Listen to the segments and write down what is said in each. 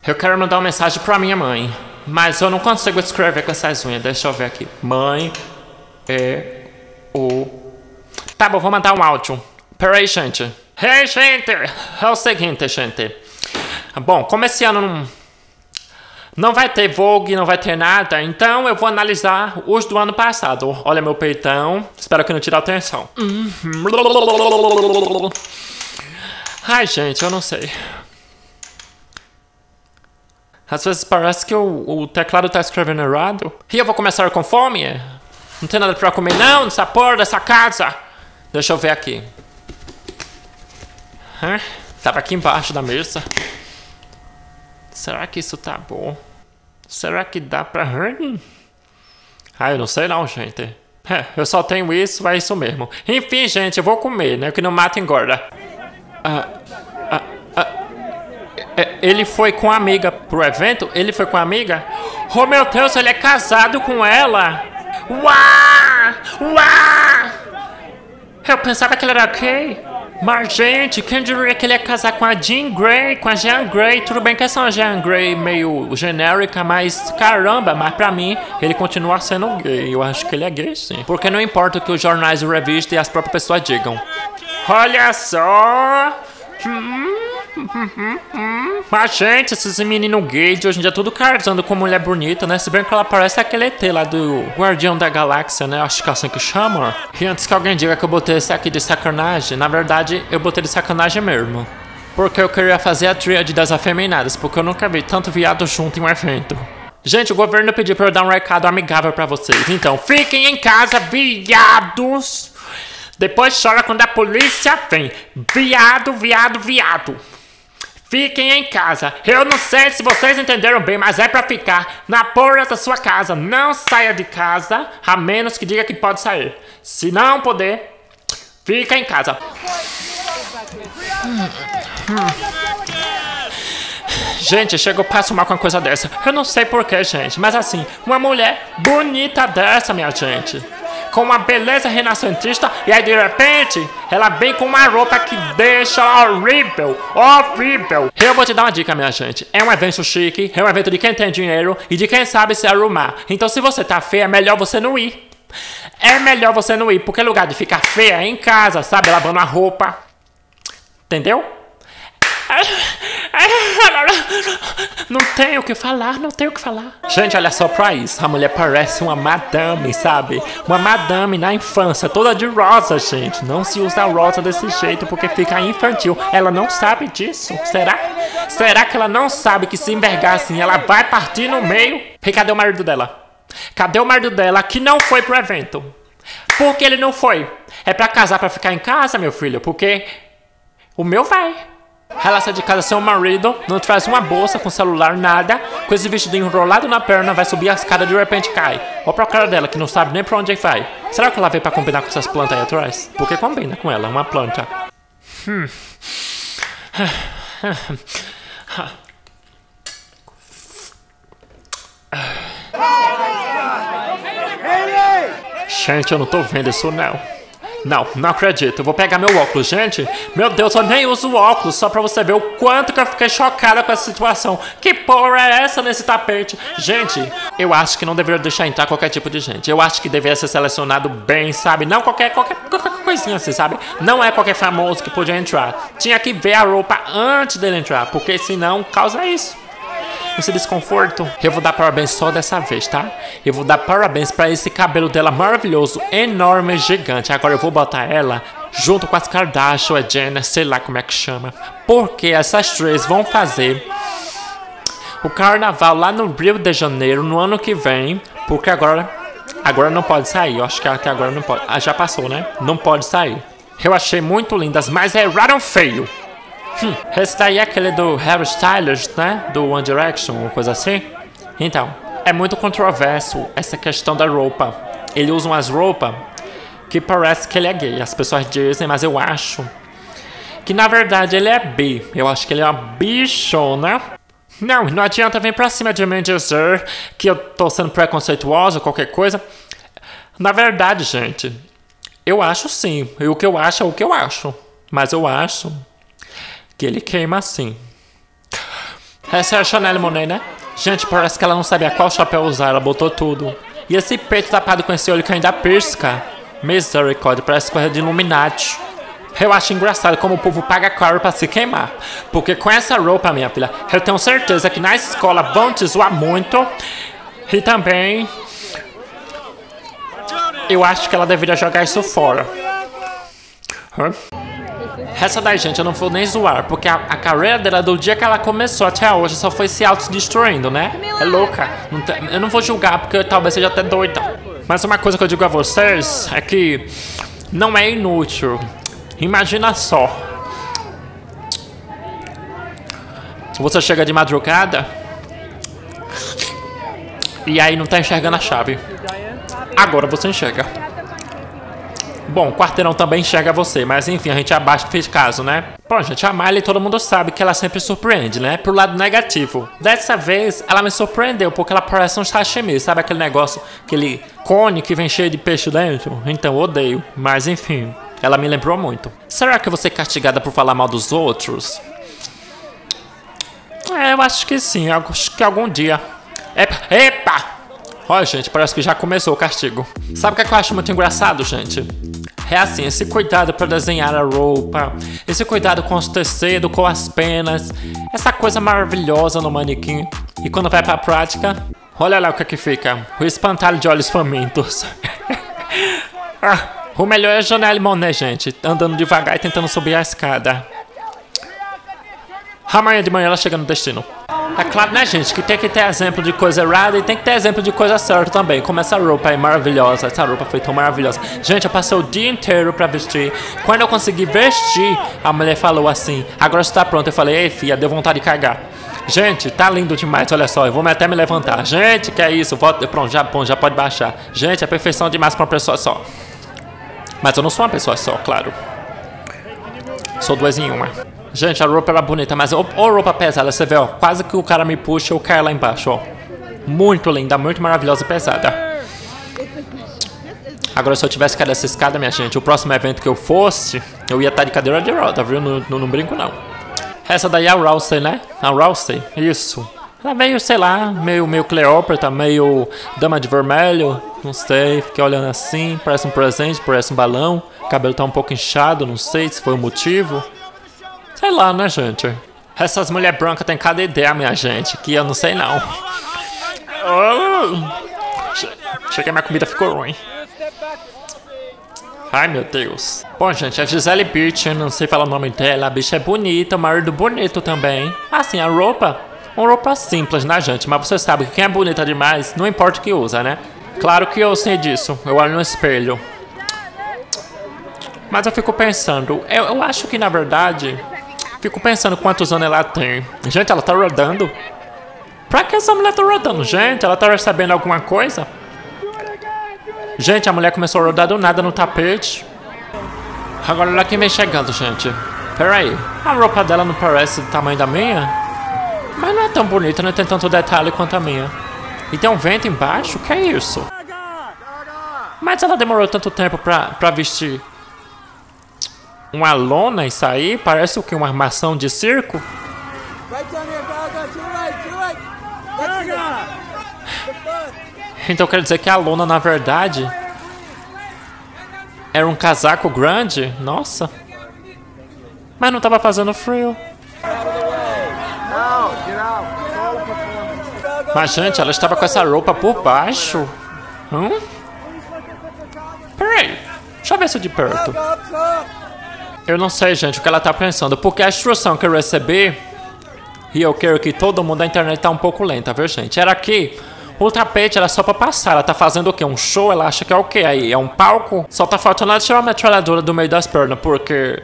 Eu quero mandar uma mensagem pra minha mãe, mas eu não consigo escrever com essas unhas. Deixa eu ver aqui. Mãe, Tá bom, vou mandar um áudio. Peraí, gente. Hey, gente! É o seguinte, gente. Bom, como esse ano não vai ter Vogue, não vai ter nada, então eu vou analisar os do ano passado. Olha meu peitão. Espero que não tire a atenção. Ai, gente, eu não sei. Às vezes parece que o teclado tá escrevendo errado. E eu vou começar com fome? Não tem nada pra comer não, nessa porra dessa casa. Deixa eu ver aqui. Tava aqui embaixo da mesa. Será que isso tá bom? Será que dá pra... eu não sei não, gente. Eu só tenho isso, é isso mesmo. Enfim, gente, eu vou comer, né? O que não mata engorda. Ele foi com a amiga pro evento? Ele foi com a amiga? Oh, meu Deus, ele é casado com ela! Uau! Eu pensava que ele era gay. Mas, gente, quem diria que ele ia casar com a Jean Grey, com a Jean Grey? Tudo bem que essa é uma Jean Grey meio genérica, mas caramba, mas pra mim, ele continua sendo gay. Eu acho que ele é gay, sim. Porque não importa o que os jornais, a revista e as próprias pessoas digam. Olha só! Mas, gente, esses meninos gays de hoje em dia tudo casando com mulher bonita, né? Se bem que ela parece aquele ET lá do Guardião da Galáxia, né? Acho que é assim que chama. E antes que alguém diga que eu botei esse aqui de sacanagem, na verdade, eu botei de sacanagem mesmo. Porque eu queria fazer a tríade das afeminadas, porque eu nunca vi tanto viado junto em um evento. Gente, o governo pediu pra eu dar um recado amigável pra vocês. Então, fiquem em casa, viados! Depois chora quando a polícia vem. Viado, viado, viado. Fiquem em casa. Eu não sei se vocês entenderam bem, mas é pra ficar na porta da sua casa. Não saia de casa, a menos que diga que pode sair. Se não puder, fica em casa. Gente, chega, eu passo mal com uma coisa dessa. Eu não sei porquê, gente, mas assim, uma mulher bonita dessa, minha gente, com uma beleza renascentista, e aí de repente ela vem com uma roupa que deixa horrível, horrível. Eu vou te dar uma dica, minha gente. É um evento chique, é um evento de quem tem dinheiro e de quem sabe se arrumar. Então se você tá feia, é melhor você não ir. É melhor você não ir, porque é lugar de ficar feia é em casa, sabe, lavando a roupa. Entendeu? Não tenho o que falar, não tenho o que falar. Gente, olha só pra isso. A mulher parece uma madame, sabe? Uma madame na infância, toda de rosa, gente. Não se usa rosa desse jeito porque fica infantil. Ela não sabe disso? Será? Será que ela não sabe que se envergar assim ela vai partir no meio? E cadê o marido dela? Cadê o marido dela que não foi pro evento? Por que ele não foi? É pra casar pra ficar em casa, meu filho? Porque o meu vai. Ela sai de casa sem o marido, não traz uma bolsa com celular, nada, com esse vestido enrolado na perna, vai subir a escada e de repente cai. Olha pra cara dela que não sabe nem pra onde vai. Será que ela veio pra combinar com essas plantas aí atrás? Porque combina com ela, uma planta. Gente, eu não tô vendo isso não. Não acredito. Eu vou pegar meu óculos, gente. Meu Deus, eu nem uso óculos, só pra você ver o quanto que eu fiquei chocada com essa situação. Que porra é essa nesse tapete? Gente, eu acho que não deveria deixar entrar qualquer tipo de gente. Eu acho que deveria ser selecionado bem, sabe? Não qualquer coisinha assim, sabe? Não é qualquer famoso que podia entrar. Tinha que ver a roupa antes dele entrar, porque senão causa isso. Esse desconforto. Eu vou dar parabéns só dessa vez, tá? Eu vou dar parabéns pra esse cabelo dela maravilhoso, enorme, gigante. Agora eu vou botar ela junto com as Kardashian, a Jenner, sei lá como é que chama. Porque essas três vão fazer o carnaval lá no Rio de Janeiro no ano que vem. Porque agora não pode sair. Eu acho que até agora não pode. Ah, já passou, né? Não pode sair. Eu achei muito lindas, mas erraram feio. Esse daí é aquele do Harry Styles, né? Do One Direction, uma coisa assim. Então, é muito controverso essa questão da roupa. Ele usa umas roupas que parece que ele é gay. As pessoas dizem, mas eu acho que na verdade ele é bi. Eu acho que ele é uma bichona. Não adianta vir pra cima de mim dizer que eu tô sendo preconceituosa ou qualquer coisa. Na verdade, gente, eu acho sim. E o que eu acho é o que eu acho. Mas eu acho que ele queima assim. Essa é a Chanel Monáe, né? Gente, parece que ela não sabia qual chapéu usar, ela botou tudo. E esse peito tapado com esse olho que ainda pisca. Misericórdia, parece coisa de Illuminati. Eu acho engraçado como o povo paga caro pra se queimar. Porque com essa roupa, minha filha, eu tenho certeza que na escola vão te zoar muito. E também... eu acho que ela deveria jogar isso fora. Essa daí, gente, eu não vou nem zoar, porque a carreira dela do dia que ela começou até hoje só foi se autodestruindo, né? É louca. Eu não vou julgar, porque talvez seja até doida. Mas uma coisa que eu digo a vocês é que não é inútil. Imagina só. Você chega de madrugada e aí não tá enxergando a chave. Agora você enxerga. Bom, o quarteirão também enxerga você, mas enfim, a gente abaixa e fez caso, né? Bom, gente, a Miley todo mundo sabe que ela sempre surpreende, né? Pro lado negativo. Dessa vez, ela me surpreendeu, porque ela parece um sashimi, sabe aquele negócio, aquele cone que vem cheio de peixe dentro? Então, eu odeio, mas enfim, ela me lembrou muito. Será que eu vou ser castigada por falar mal dos outros? É, eu acho que sim, acho que algum dia. Epa! Epa! Olha, gente, parece que já começou o castigo. Sabe o que eu acho muito engraçado, gente? É assim, esse cuidado para desenhar a roupa, esse cuidado com os tecidos, com as penas, essa coisa maravilhosa no manequim. E quando vai pra prática, olha lá o que fica. O espantalho de olhos famintos. O melhor é a Janelle Monáe, gente, andando devagar e tentando subir a escada. Amanhã de manhã ela chega no destino. É claro, né, gente, que tem que ter exemplo de coisa errada e tem que ter exemplo de coisa certa também. Como essa roupa aí maravilhosa. Essa roupa foi tão maravilhosa. Gente, eu passei o dia inteiro pra vestir. Quando eu consegui vestir, a mulher falou assim: agora está pronto. Eu falei: ei, filha, deu vontade de cagar. Gente, tá lindo demais, olha só. Eu vou até me levantar. Gente, que é isso? Pronto, já pode baixar. Gente, é perfeição demais pra uma pessoa só. Mas eu não sou uma pessoa só, claro. Sou duas em uma. Gente, a roupa era bonita, mas roupa pesada, você vê, ó, quase que o cara me puxa e eu caio lá embaixo, ó. Muito linda, muito maravilhosa e pesada. Agora, se eu tivesse caído essa escada, minha gente, o próximo evento que eu fosse, eu ia estar de cadeira de roda, viu? Não brinco, não. Essa daí é a Rousey, né? A Rousey, isso. Ela veio, sei lá, meio Cleópatra, meio Dama de Vermelho, não sei. Fiquei olhando assim, parece um presente, parece um balão. O cabelo tá um pouco inchado, não sei se foi o motivo. Sei lá, né, gente? Essas mulheres brancas têm cada ideia, minha gente, que eu não sei, não. Cheguei, minha comida ficou ruim. Ai, meu Deus. Bom, gente, a Gisele Bündchen, não sei falar o nome dela, a bicha é bonita, o marido bonito também. Assim, a roupa, uma roupa simples, né, gente? Mas você sabe que quem é bonita demais, não importa o que usa, né? Claro que eu sei disso, eu olho no espelho. Mas eu fico pensando, eu acho que, na verdade... Fico pensando quantos anos ela tem. Gente, ela tá rodando. Pra que essa mulher tá rodando? Gente, ela tá recebendo alguma coisa? Gente, a mulher começou a rodar do nada no tapete. Agora olha quem vem chegando, gente. Pera aí, a roupa dela não parece do tamanho da minha? Mas não é tão bonita, não tem tanto detalhe quanto a minha. E tem um vento embaixo? O que é isso? Mas ela demorou tanto tempo pra vestir uma lona, isso aí? Parece o que? Uma armação de circo? Então quer dizer que a lona, na verdade, era um casaco grande? Nossa. Mas não tava fazendo frio. Mas, gente, ela estava com essa roupa por baixo. Peraí, deixa eu ver isso de perto. Eu não sei, gente, o que ela tá pensando, porque a instrução que eu recebi, e eu quero que todo mundo da internet tá um pouco lenta, viu, gente? Era que o tapete era só pra passar, ela tá fazendo o quê? Um show? Ela acha que é o quê aí? É um palco? Só tá faltando ela tirar uma metralhadora do meio das pernas, porque...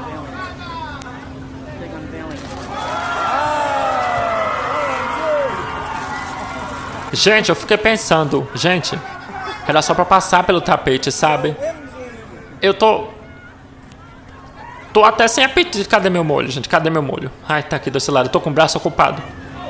Gente, eu fiquei pensando, gente, era só pra passar pelo tapete, sabe? Eu tô até sem apetite. Cadê meu molho, gente? Cadê meu molho? Ai, tá aqui desse lado. Eu tô com o braço ocupado.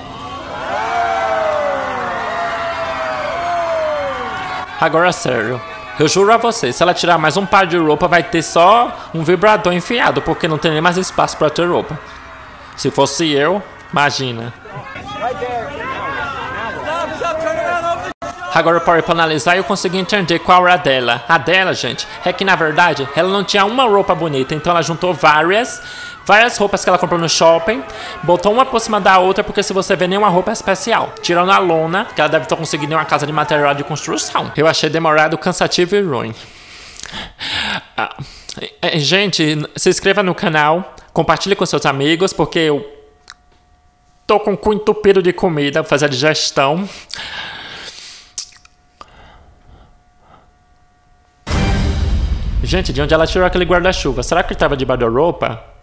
Agora, sério. Eu juro a vocês, se ela tirar mais um par de roupa, vai ter só um vibrador enfiado, porque não tem nem mais espaço pra ter roupa. Se fosse eu, imagina. Agora eu parei pra analisar e eu consegui entender qual era a dela. A dela, gente, é que na verdade ela não tinha uma roupa bonita, então ela juntou várias roupas que ela comprou no shopping, botou uma por cima da outra, porque se você vê, nenhuma roupa é especial. Tirando a lona, que ela deve estar conseguindo em uma casa de material de construção. Eu achei demorado, cansativo e ruim. Gente, se inscreva no canal, compartilhe com seus amigos, porque eu tô com o cu entupido de comida pra fazer a digestão. Gente, de onde ela tirou aquele guarda-chuva? Será que ele tava debaixo da roupa?